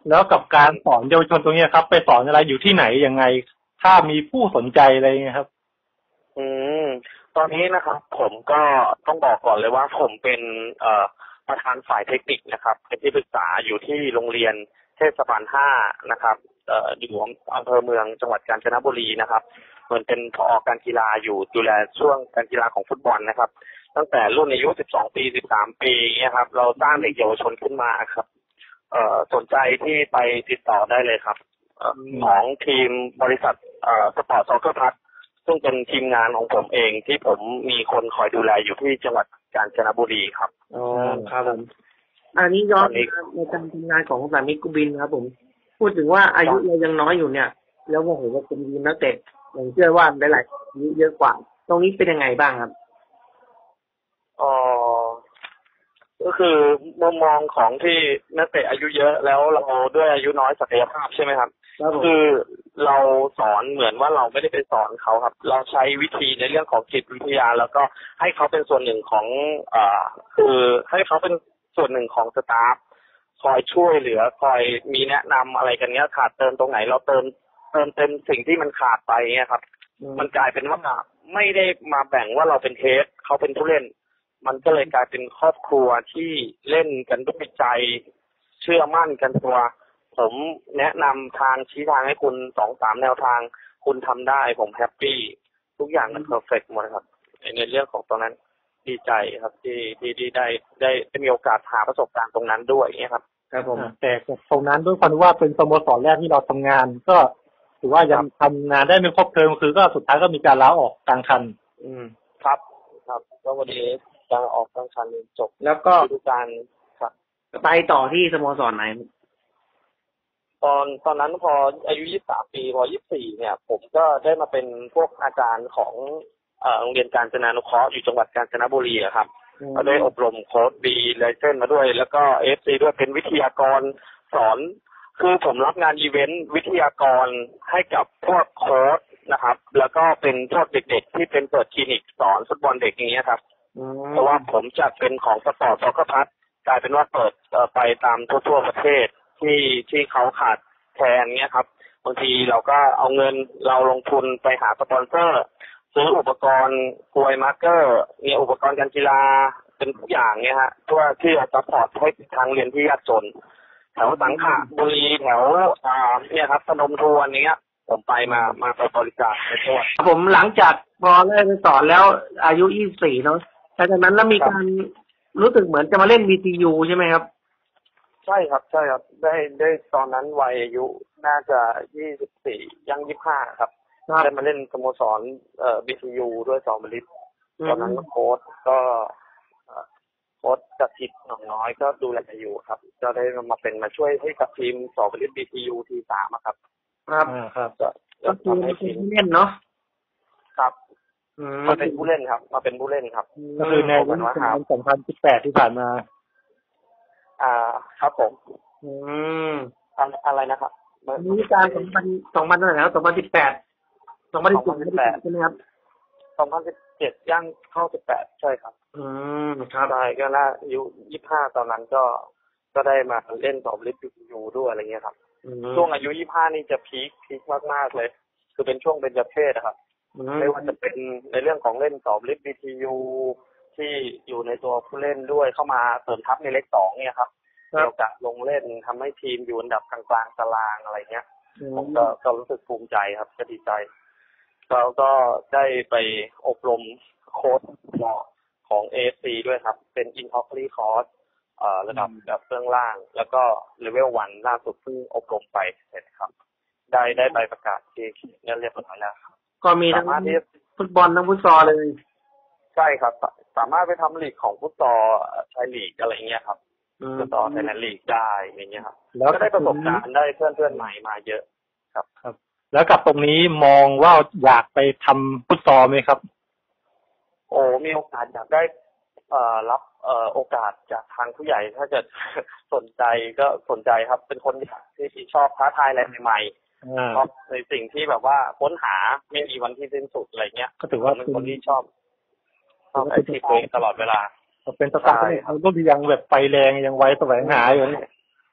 แล้วกับการสอนเยาวชนตรงนี้ครับไปสอนอะไรอยู่ที่ไหนยังไงถ้ามีผู้สนใจอะไรเงี้ยครับอืมตอนนี้นะครับผมก็ต้องบอกก่อนเลยว่าผมเป็นเอ่อประธานฝ่ายเทคนิคนะครับเป็นที่ปรึกษาอยู่ที่โรงเรียนเทศบาลห้านะครับเอ่ออยู่อำเภอเมืองจังหวัดกาญจนบุรีนะครับเหมือนเป็นผอ.การกีฬาอยู่ดูแลช่วงการกีฬาของฟุตบอลนะครับตั้งแต่รุ่นอายุสิบสองปีสิบสามปีเนี่ยครับเราสร้างเด็กเยาวชนขึ้นมาครับเอ่อสนใจที่ไปติดต่อได้เลยครับของทีมบริษัทเอ่อสปอร์ตซ็อกเกอร์พัทซึ่งเป็นทีมงานของผมเองที่ผมมีคนคอยดูแลอยู่ที่จังหวัดกาญจนบุรีครับอ๋อครับผมอันนี้ย้อนในการทำงานของสามีกุบินครับผมพูดถึงว่าอายุเรายังน้อยอยู่เนี่ยแล้วโอ้โหว่าเป็นทีมนักเตะอย่างเชื่อว่าได้หลายอายุเยอะกว่าตรงนี้เป็นยังไงบ้างครับอ๋อก็คือมุมมองของที่นักเตะอายุเยอะแล้วเราด้วยอายุน้อยศักยภาพใช่ไหมครับคือเราสอนเหมือนว่าเราไม่ได้ไปสอนเขาครับเราใช้วิธีในเรื่องของจิตวิทยาแล้วก็ให้เขาเป็นส่วนหนึ่งของอ่าคือให้เขาเป็นส่วนหนึ่งของสตาฟคอยช่วยเหลือคอยมีแนะนำอะไรกันเนี้ยขาดเติมตรงไหนเราเติมเติมเต็มสิ่งที่มันขาดไปเงี้ยครับมันกลายเป็นว่าไม่ได้มาแบ่งว่าเราเป็นเทสเขาเป็นผู้เล่นมันก็เลยกลายเป็นครอบครัวที่เล่นกันด้วยใจเชื่อมั่นกันตัวผมแนะนำทางชี้ทางให้คุณสองสามแนวทางคุณทำได้ผมแฮปปี้ทุกอย่างมันเพอร์เฟกต์หมดครับในเรื่องของตรงนั้นดีใจครับที่ที่ที่ได้ได้ได้มีโอกาสหาประสบการณ์ตรงนั้นด้วยเนี่ยครับครับผมแต่ตรงนั้นด้วยความว่าเป็นสโมสรแรกที่เราทำงานก็ถือว่ายังทำงานได้ไม่ครบเทอมคือก็สุดท้ายก็มีการลาออกกลางคันอืมครับครับก็วันนี้จะออกกลางคันจบแล้วก็ฤดูกาลครับไปต่อที่สโมสรไหนตอนตอนนั้นพออายุยี่สิบสามปีพอยี่สิบสี่เนี่ยผมก็ได้มาเป็นพวกอาจารย์ของเอ่อโรงเรียนกาญจนานุเคราะห์อยู่จังหวัดกาญจนบุรีครับก็ได้อบรมโค้ชบีไลเซนส์มาด้วยแล้วก็ เอ เอฟ ซี ด้วยเป็นวิทยากรสอนคือผมรับงานอีเวนต์วิทยากรให้กับพวกโค้ชนะครับแล้วก็เป็นพวกเด็กๆที่เป็นเปิดคลินิกสอนฟุตบอลเด็กอย่างเงี้ยครับเพราะว่าผมจะเป็นของสปอร์ตซ็อกเกอร์พัทกลายเป็นว่าเปิดไปตามทั่วๆประเทศที่ที่เขาขาดแคลนเงี้ยครับบางทีเราก็เอาเงินเราลงทุนไปหาสปอนเซอร์ซื้ออุปกรณ์กลวยมาร์เกอร์มีอุปกรณ์การกีฬาเป็นทุกอย่างเงี้ยฮะเพื่อที่จะซัพพอร์ตให้ทางเรียนที่ยากจนแถวสังขบุรีแถวอ่าเนี่ยครับพนมทวนเนี้ยผมไปมามาไปบริจาคในจังหวัดผมหลังจากพอได้ไปสอนแล้วอายุยี่สิบสี่เนาะหลังจากนั้นแล้วมีการรู้สึกเหมือนจะมาเล่น วี ที ยู ใช่ไหมครับใช่ครับใช่ครับได้ได้ตอนนั้นวัยอายุน่าจะยี่สิบสี่ยังยี่สิบห้าครับได้มาเล่นสโมสรเอ่อ บี ที ยู ด้วยสองบริษัทตอนนั้นโค้ชก็โค้ชจักรทิพย์หนองน้อยก็ดูแลอยู่ครับก็ได้มาเป็นมาช่วยให้กับทีมสองบริษัท บี ที ยู ที สามครับครับครับก็คือมาเป็นผู้เล่นเนาะครับมาเป็นผู้เล่นครับมาเป็นผู้เล่นครับก็คือในรุ่นสองพันสิบแปดที่ผ่านมาอ่าครับผมอืมอะไรนะครับมีการสองพันสองพันเท่าไหร่แล้วสองพันสิบแปดสองพันสิบแปดใช่ไหมครับสองพันสิบเจ็ดย่างเข้าสิบแปดใช่ครับอืมครับใช่ก็น่าอายุยี่สิบห้าตอนนั้นก็ก็ได้มาเล่นต่อบริษัทยูด้วยอะไรเงี้ยครับช่วงอายุยี่สิบห้านี่จะพีคพีคมากๆเลยคือเป็นช่วงเบญจเพศครับไม่ว่าจะเป็นในเรื่องของเล่นต่อบริษัท บี ที ยู ที่อยู่ในตัวผู้เล่นด้วยเข้ามาเสริมทัพในเลขสองเนี่ยครับมีโอกาสลงเล่นทำให้ทีมอยู่อันดับกลางๆตารางอะไรเงี้ยผมก็ก็รู้สึกภูมิใจครับก็ดีใจเราก็ได้ไปอบรมโค้ชของ เอ เอฟ ซี ด้วยครับเป็น Introductory Course เอ่อระดับแบบเบื้องล่างแล้วก็ Level หนึ่งล่าสุดเพิ่งอบรมไปเสร็จครับได้ได้ใบประกาศที่เรียบร้อยแล้วครับก็มีทั้งฟุตบอลทั้งฟุตซอลเลยใช่ครับสามารถไปทำลีกของฟุตซอลชายลีกอะไรเงี้ยครับฟุตซอลไทยแลนด์ลีกได้อย่างเงี้ยครับแล้วก็ได้ประสบการณ์ได้เพื่อนเพื่อนใหม่มาเยอะครับครับแล้วกับตรงนี้มองว่าอยากไปทำฟุตซอลไหมครับโอ้มีโอกาสอยากได้เอ่อรับเอ่อโอกาสจากทางผู้ใหญ่ถ้าจะสนใจก็สนใจครับเป็นคนที่ชอบท้าทายอะไรใหม่ๆชอบในสิ่งที่แบบว่าค้นหาไม่มีวันที่สิ้นสุดอะไรเงี้ยก็ถือว่าเป็นคนที่ชอบชอบไอทีตัวเองตลอดเวลาเป็นสตาร์ทเขาก็ยังแบบไฟแรงยังไวแสวงหาอยู่นี่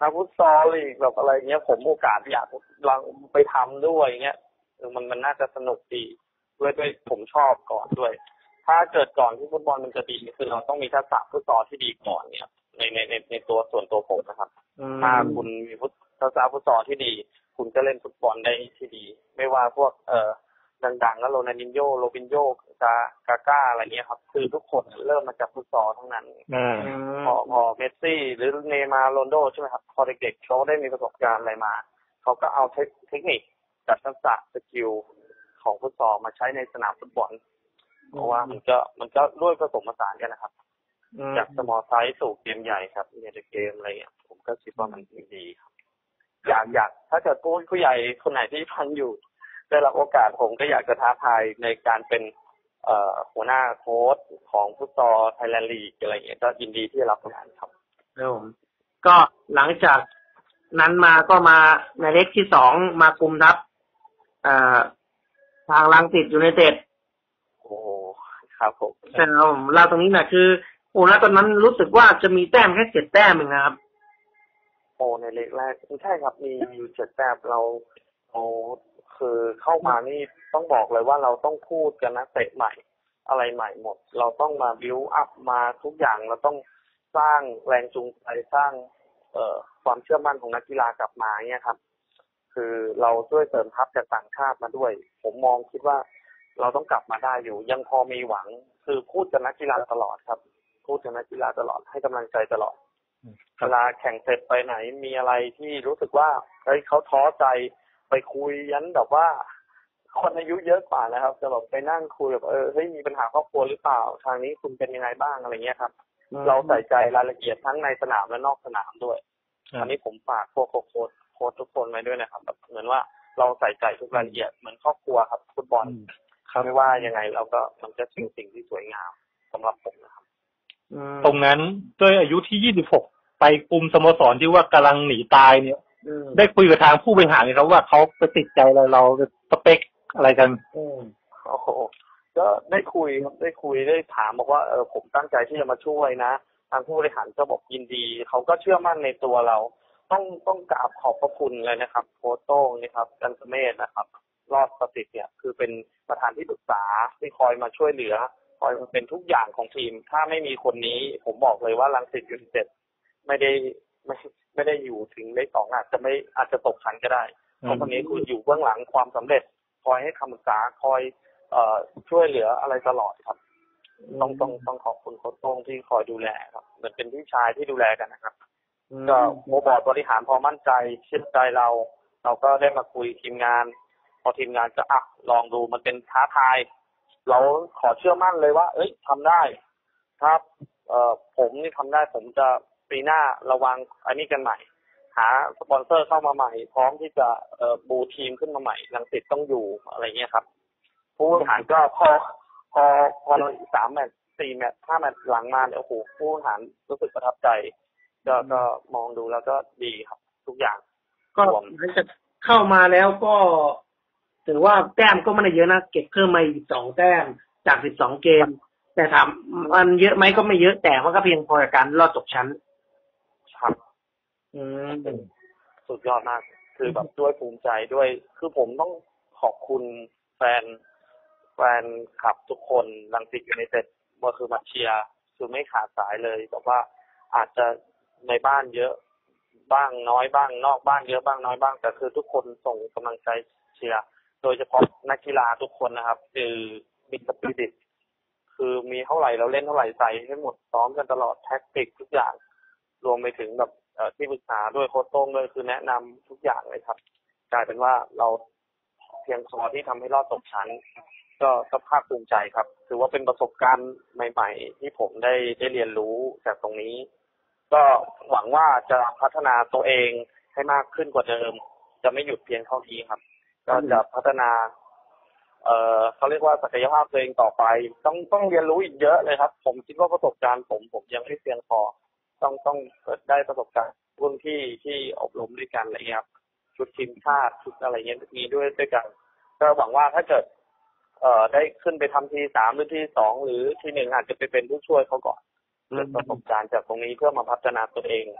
นักฟุตซอลลีกแบบอะไรเงี้ยผมโอกาสอยากลองไปทำด้วยเงี้ยมันมันน่าจะสนุกดีด้วยด้วยผมชอบก่อนด้วยถ้าเกิดก่อนที่ฟุตบอลมันจะดีคือเราต้องมีทักษะฟุตซอลที่ดีก่อนเนี่ยในในในในตัวส่วนตัวผมนะครับถ้าคุณมีฟุตทักษะฟุตซอลที่ดีคุณจะเล่นฟุตบอลได้ที่ดีไม่ว่าพวกเอ่อดังๆแล้วโรนัลดินโญ่โรบินโญ่กากาก้าอะไรเงี้ยครับคือทุกคนเริ่มมาจากฟุตซอลทั้งนั้นพอพอเมสซี่หรือเนย์มาร์โรนัลโดใช่ไหมครับพอเด็กๆเขาได้มีประสบการณ์อะไรมาเขาก็เอาเทคนิคกับทักษะสกิลของฟุตซอลมาใช้ในสนามฟุตบอลเพราะว่ามันก็มันก็ด้วยผสมผสานกันนะครับจากสมอลไซส์สู่เกมใหญ่ครับในเกมอะไรเงี้ยผมก็คิดว่ามันดีครับอยากอยากถ้าเกิดผู้ผู้ใหญ่คนไหนที่ฟังอยู่ได้รับโอกาสผมก็อยากจะท้าทายในการเป็นเอ่อหัวหน้าโค้ชของฟุตซอลไทยแลนด์ลีกอะไรเงี้ยก็ยินดีที่จะรับงานครับครับผมก็หลังจากนั้นมาก็มาในเล็กที่สองมาคุมทัพเอ่อทางรังสิตยูไนเต็ดโอ้ครับผมใช่ครับผมเล่าตรงนี้หน่อยคือโอ้แล้วตอนนั้นรู้สึกว่าจะมีแต้มแค่เจ็ดแต้มเองนะครับโอ้ในเล็กแรกใช่ครับมีอยู่เจ็ดแต้มเราเราคือเข้ามานี่ต้องบอกเลยว่าเราต้องพูดกันนะเตะใหม่อะไรใหม่หมดเราต้องมาบิวอัพมาทุกอย่างเราต้องสร้างแรงจูงใจสร้างเอ่อความเชื่อมั่นของนักกีฬากลับมาเนี่ยครับคือเราช่วยเสริมทัพจากต่างชาติมาด้วยผมมองคิดว่าเราต้องกลับมาได้อยู่ยังพอมีหวังคือพูดกับนักกีฬาตลอดครับพูดกับนักกีฬาตลอดให้กำลังใจตลอดเวลาแข่งเสร็จไปไหนมีอะไรที่รู้สึกว่าเฮ้ยเขาท้อใจไปคุยยันแบบว่าคนอายุเยอะกว่านะครับจะแบบไปนั่งคุยแบบเออเฮ้ยมีปัญหาครอบครัวหรือเปล่าทางนี้คุณเป็นยังไงบ้างอะไรเงี้ยครับเราใส่ใจรายละเอียดทั้งในสนามและนอกสนามด้วยอันนี้ผมฝากพวกโค้ชโค้ชทุกคนไว้ด้วยนะครับแบบเหมือนว่าเราใส่ใจทุกรายละเอียดเหมือนครอบครัวครับฟุตบอลไม่ว่ายังไงเราก็มันจะเป็นสิ่งที่สวยงามสำหรับผมนะครับตรงนั้นด้วยอายุที่ยี่สิบหกไปคุมสโมสรที่ว่ากำลังหนีตายเนี่ยได้คุยกับทางผู้บริหารเลยครับว่าเขาไปติดใจอะไรเราสเปคอะไรกันโอ้โหก็ได้คุยครับได้คุยได้ถามบอกว่าเออผมตั้งใจที่จะมาช่วยนะทางผู้บริหารก็บอกยินดีเขาก็เชื่อมั่นในตัวเราต้องต้องกราบขอบพระคุณเลยนะครับโค้ชโต้งนี่ครับกันเสเมธนะครับรอดประสิทธิ์เนี่ยคือเป็นประธานที่ปรึกษาที่คอยมาช่วยเหลือคอยมาเป็นทุกอย่างของทีมถ้าไม่มีคนนี้ผมบอกเลยว่ารังสิตยูไนเต็ดไม่ได้ไม่ไม่ได้อยู่ถึงเลขสองอาจจะไม่อาจจะตกชั้นก็ได้เพราะคนนี้คืออยู่เบื้องหลังความสำเร็จคอยให้คำปรึกษาคอยเอ่อช่วยเหลืออะไรตลอดครับต้องต้องต้องขอบคุณโค้ชโต้งที่คอยดูแลครับเหมือนเป็นพี่ชายที่ดูแลกันนะครับก็โมบอร์ดบริหารพอมั่นใจเชื่อใจเราเราก็ได้มาคุยทีมงานพอทีมงานก็อ่ะลองดูมันเป็นท้าทายเราขอเชื่อมั่นเลยว่าเอ้ยทำได้ครับเอ่อผมนี่ทำได้ผมจะปีหน้าระวังอันนี้กันใหม่หาสปอนเซอร์เข้ามาใหม่พร้อมที่จะเอ่อบูทีมขึ้นมาใหม่รังสิตต้องอยู่อะไรเงี้ยครับผู้บริหารก็พอพอพอเราอีกสามแมตช์สี่แมตช์ห้าแมตช์หลังมาเนี่ยโอ้โหผู้บริหารรู้สึกประทับใจก็ก็มองดูแล้วก็ดีครับทุกอย่างก็หลังจากเข้ามาแล้วก็ถือว่าแต้มก็ไม่ได้เยอะนะเก็บเพิ่มมาอีกสองแต้มจากสิบสองเกมแต่ถามมันเยอะไหมก็ไม่เยอะแต่มันก็เพียงพอกับการรอดตกชั้นครับอืมสุดยอดมากคือแบบด้วยภูมิใจด้วยคือผมต้องขอบคุณแฟนแฟนคลับทุกคนรังสิตยูไนเต็ดว่าคือมาเชียร์คือไม่ขาดสายเลยแต่ว่าอาจจะในบ้านเยอะบ้างน้อยบ้างนอกบ้านเยอะบ้างน้อยบ้างแต่คือทุกคนส่งกำลังใจเชียร์โดยเฉพาะนักกีฬาทุกคนนะครับคือมีสปิริตคือมีเท่าไหร่เราเล่นเท่าไหร่ใส่ให้หมดซ้อมกันตลอดแท็กติกทุกอย่างรวมไปถึงแบบที่ปรึกษาด้วยโค้ชโต้งด้วยคือแนะนำทุกอย่างเลยครับกลายเป็นว่าเราเพียงพอที่ทำให้รอดตกชั้นก็ก็ภาคภูมิใจครับถือว่าเป็นประสบการณ์ใหม่ๆที่ผมได้ได้เรียนรู้จากตรงนี้ก็หวังว่าจะพัฒนาตัวเองให้มากขึ้นกว่าเดิมจะไม่หยุดเพียงเท่านี้ครับก็จะพัฒนาเอ่อเขาเรียกว่าศักยภาพตัวเองต่อไปต้องต้องเรียนรู้อีกเยอะเลยครับผมคิดว่าประสบการณ์ผมผมยังไม่เพียงพอต้องต้องเกิดได้ประสบการณ์รุ่นที่ที่อบรมด้วยกันอะไรเงี้ยครับชุดทีมชาติชุดอะไรเงี้ยมีด้วยด้วยกันก็หวังว่าถ้าเกิดเอ่อได้ขึ้นไปทำทีสามหรือที่สองหรือที่หนึ่งอาจจะไปเป็นผู้ช่วยเขาก่อนเกิดประสบการณ์จากตรงนี้เพื่อมาพัฒนาตัวเอง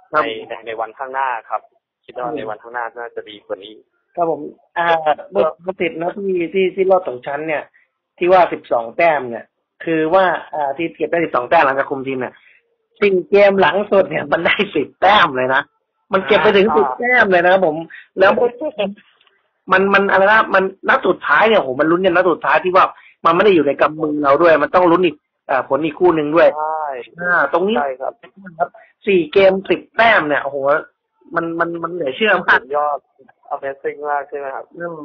ในในในวันข้างหน้าครับคิดว่าในวันข้างหน้าน่าจะดีกว่านี้ครับผมอ่าบทบทติดนะที่ที่ที่รอดตกชั้นเนี่ยที่ว่าสิบสองแต้มเนี่ยคือว่าอ่าที่เก็บได้สิบสองแต้มหลังจากคุมทีมเนี่ยสิ่งเกมหลังสุดเนี่ยมันได้สิบแต้มเลยนะมันเก็บไปถึงสิบแต้มเลยนะครับผมแล้วมันมันอะไรนะมันนัดสุดท้ายเนี่ยโหมันลุ้นกันนัดสุดท้ายที่ว่ามันไม่ได้อยู่ในกำมือเราด้วยมันต้องลุ้นอีกอ่าผลอีกคู่หนึ่งด้วยใช่อ่าตรงนี้ใช่ครับสี่เกมสิบแต้มเนี่ยโอ้โหมันมันมันเหลือเชื่อมากยอด Amazing มากใช่ไหมครับ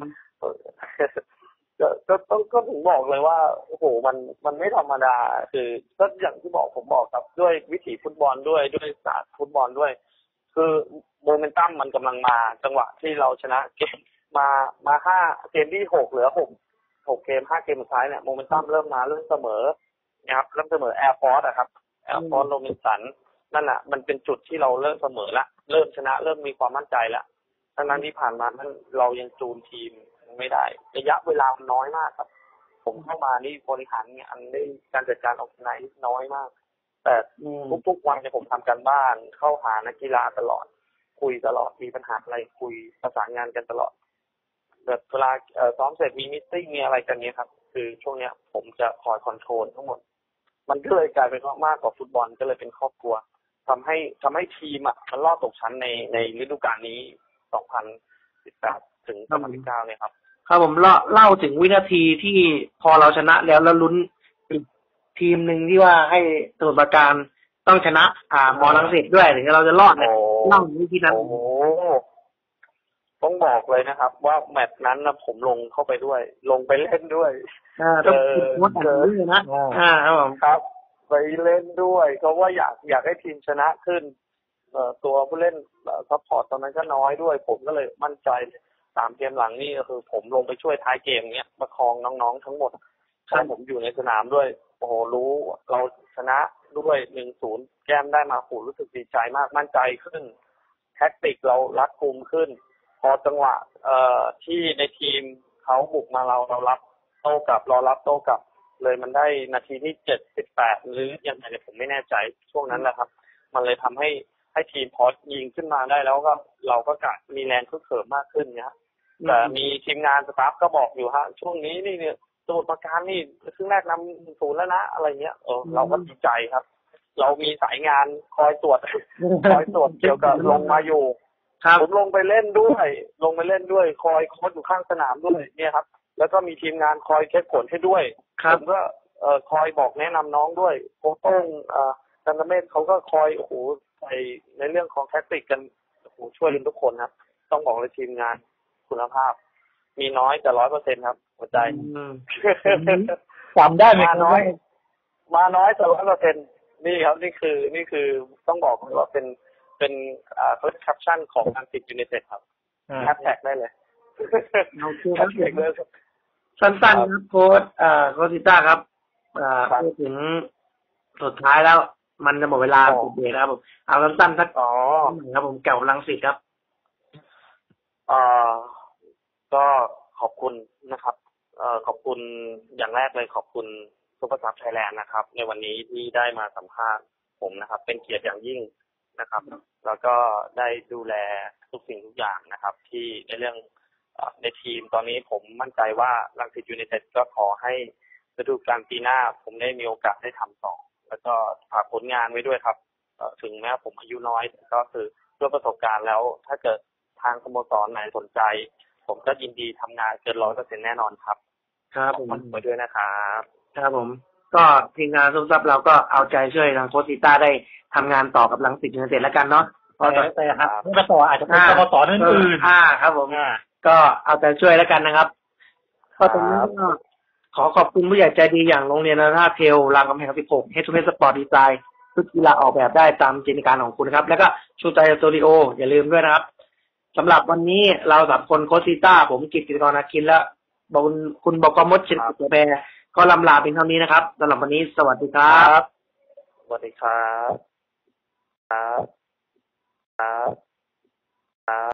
ก็ก็ต้องก็ถึงบอกเลยว่าโอ้โหมันมันไม่ธรรมดาคือก็อย่างที่บอกผมบอกครับด้วยวิถีฟุตบอลด้วยด้วยศาสตร์ฟุตบอลด้วยคือโมเมนตัมมันกำลังมาจังหวะที่เราชนะเกมมามาห้าเกมที่หกเหลือหกหกเกมห้าเกมสุดท้ายเนี่ยโมเมนตัมเริ่มมาเริ่มเสมอนะครับเริ่มเสมอแอร์ฟอร์สอะครับแอร์ฟอร์สโรบินสันนั่นอ่ะมันเป็นจุดที่เราเริ่มเสมอละเริ่มชนะเริ่มมีความมั่นใจละทั้งนั้นที่ผ่านมานั้นเรายังจูนทีมไม่ได้ระยะเวลาน้อยมากครับผมเข้ามานี่บริหารงานได้การจัดการออกไหนน้อยมากแต่ทุกๆวันเนี่ยผมทำการบ้านเข้าหานักกีฬาตลอดคุยตลอดมีปัญหาอะไรคุยประสานงานกันตลอดแบบเวลาซ้อมเสร็จมีมิทติ้งมีอะไรกันเนี้ยครับคือช่วงเนี้ยผมจะคอยคอนโทรลทั้งหมดมันก็เลยกลายเป็นมากกว่าฟุตบอลก็เลยเป็นครอบครัวทำให้ทำให้ทีมอ่ะมันรอดตกชั้นในในฤดูกาลนี้สองพันสิบแปดถึงสองพันสิบเก้าเนี่ยครับครับผมเล่าเล่าถึงวินาทีที่พอเราชนะแล้วแล้วลุ้นอีกทีมหนึ่งที่ว่าให้สมุทรปราการต้องชนะอ่ามอลังสิตด้วยถึงเราจะรอดเนี่ยเล่าวิธีนั้นโอ้โหต้องบอกเลยนะครับว่าแมตช์นั้นนะผมลงเข้าไปด้วยลงไปเล่นด้วยอ่าต้องพูดแบบนี้เลยนะอ่าครับผมครับไปเล่นด้วยเพราะว่าอยากอยากให้ทีมชนะขึ้นเอ่อตัวผู้เล่นซัพพอร์ตตอนนั้นก็น้อยด้วยผมก็เลยมั่นใจสามเกมหลังนี่ก็คือผมลงไปช่วยท้ายเกมเนี้ยประคองน้องๆทั้งหมดถ้าผมอยู่ในสนามด้วยโอ้โหรู้เราชนะด้วย หนึ่งศูนย์ แก้มได้มาขู่รู้สึกดีใจมากมั่นใจขึ้นแท็กติกเรารัดกุมขึ้นพอจังหวะเอ่อที่ในทีมเขาบุกมาเราเรารับโต้กลับรอรับโต้กลับเลยมันได้นาทีที่เจ็ดสิบแปดหรือยังไงผมไม่แน่ใจช่วงนั้นแหละครับมันเลยทำให้ให้ทีมพอยิงขึ้นมาได้แล้วก็เราก็กะมีแรงคึกเขิมมากขึ้นเนี่ยแต่มีทีมงานสตาฟก็บอกอยู่ฮะช่วงนี้นี่เนี่ยสมุทรปราการนี่ครึ่งแรกนำศูนย์แล้วนะอะไรเงี้ยเออเราก็ดีใจครับเรามีสายงานคอยตรวจคอยตรวจเกี่ยวกับลงมาอยู่ผมลงไปเล่นด้วยลงไปเล่นด้วยคอยโค้ชอยู่ข้างสนามด้วยเนี่ยครับแล้วก็มีทีมงานคอยเช็คผลให้ด้วยผมก็เอ่อคอยบอกแนะนำน้องด้วยโค้ชต้งเอ่อจันทเมธเขาก็คอยโอ้โหใส่ในเรื่องของแท็กติกกันโอ้โหช่วยทุกคนครับต้องบอกเลยทีมงานคุณภาพมีน้อยแต่ร้อยเปอร์เซ็นต์ครับหัวใจจำได้ไหมมาน้อยมาน้อยแต่ร้อยเปอร์เซ็นต์นี่ครับนี่คือนี่คือต้องบอกเลยว่าเป็นเป็นอ่าแคปชั่นของอังกฤษยูไนเต็ดครับแฮชแท็กได้เลยโอเคครับสั้นๆครับโค้ชอ่าโค้ชซิต้าครับอ่าพูดถึงสุดท้ายแล้วมันจะหมดเวลาปิดเบรกแล้วครับผมเอาสั้นๆสักอ๋อครับผมแก้วรังสิตครับอ่าก็ขอบคุณนะครับเอ่อขอบคุณอย่างแรกเลยขอบคุณซุปเปอร์ซับไทยแลนด์นะครับในวันนี้ที่ได้มาสัมภาษณ์ผมนะครับเป็นเกียรติอย่างยิ่งนะครับแล้วก็ได้ดูแลทุกสิ่งทุกอย่างนะครับที่ในเรื่องในทีมตอนนี้ผมมั่นใจว่ารังสิตยูไนเต็ดก็ขอให้ฤดูกาลปีหน้าผมได้มีโอกาสได้ทำต่อแล้วก็ฝากผลงานไว้ด้วยครับถึงแม้ผมอายุน้อยก็คือด้วยประสบการณ์แล้วถ้าเกิดทางสโมสรไหนสนใจผมก็ยินดีทำงานเกินร้อยเปอร์เซ็นต์แน่นอนครับครับผมไปด้วยนะครับครับผมก็ทีมงานซุปซับเราก็เอาใจช่วยทางโค้ชซิต้าได้ทำงานต่อกับรังสิตยูไนเต็ดแล้วกันเนาะพอแต่ครับสโมสรอาจจะเป็นสโมสรอื่นๆอ่าครับผมก็เอาใจช่วยแล้วกันนะครับก็ตรงนี้ก็ขอขอบคุณผู้ใหญ่ใจดีอย่างโรงเรียนนานาเทลรามคำแหงสิบหก เฮดทูเฮด สปอร์ตดีไซน์ชุดกีฬาออกแบบได้ตามจินตนาการของคุณครับแล้วก็ชูใจสตูดิโออย่าลืมด้วยนะครับสำหรับวันนี้เราสามคนโค้ชซิต้าผมกิตติกรอาคินและคุณบอกมดชินสุแพรก็ลำลาเป็นเท่านี้นะครับสำหรับวันนี้สวัสดีครับสวัสดีครับครับ